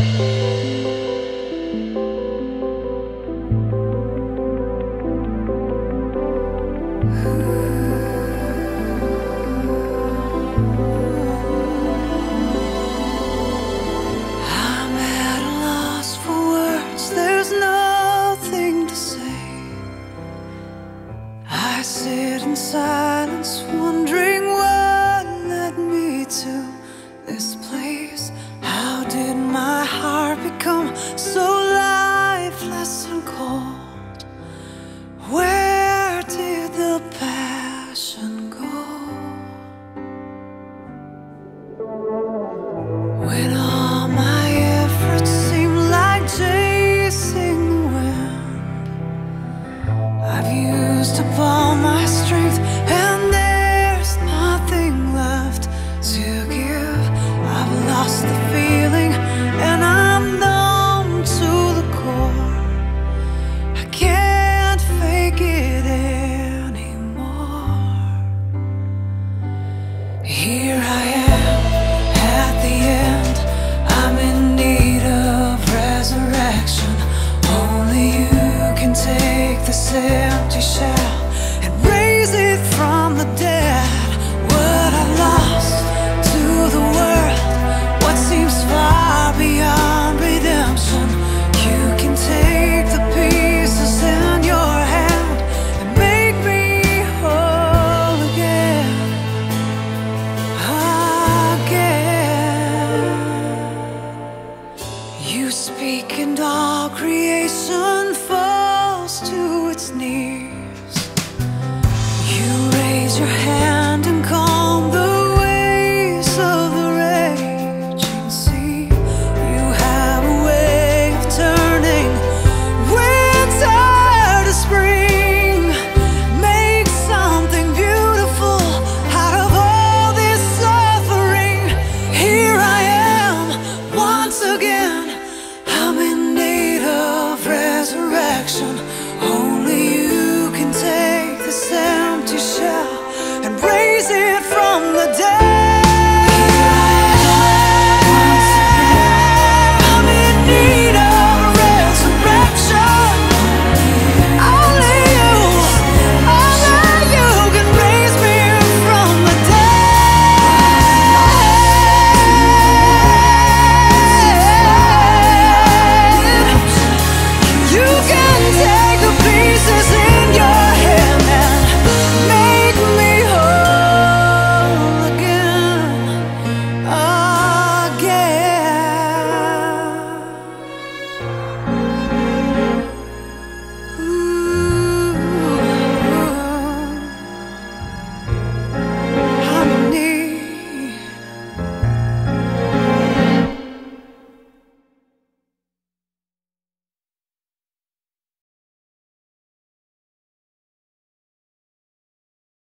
I sit in silence, wondering what led me to this place. How did my heart become so lifeless and cold? Where did the passion go? When all my efforts seem like chasing the wind, I've used up all my strength and there's nothing left to give. I've lost the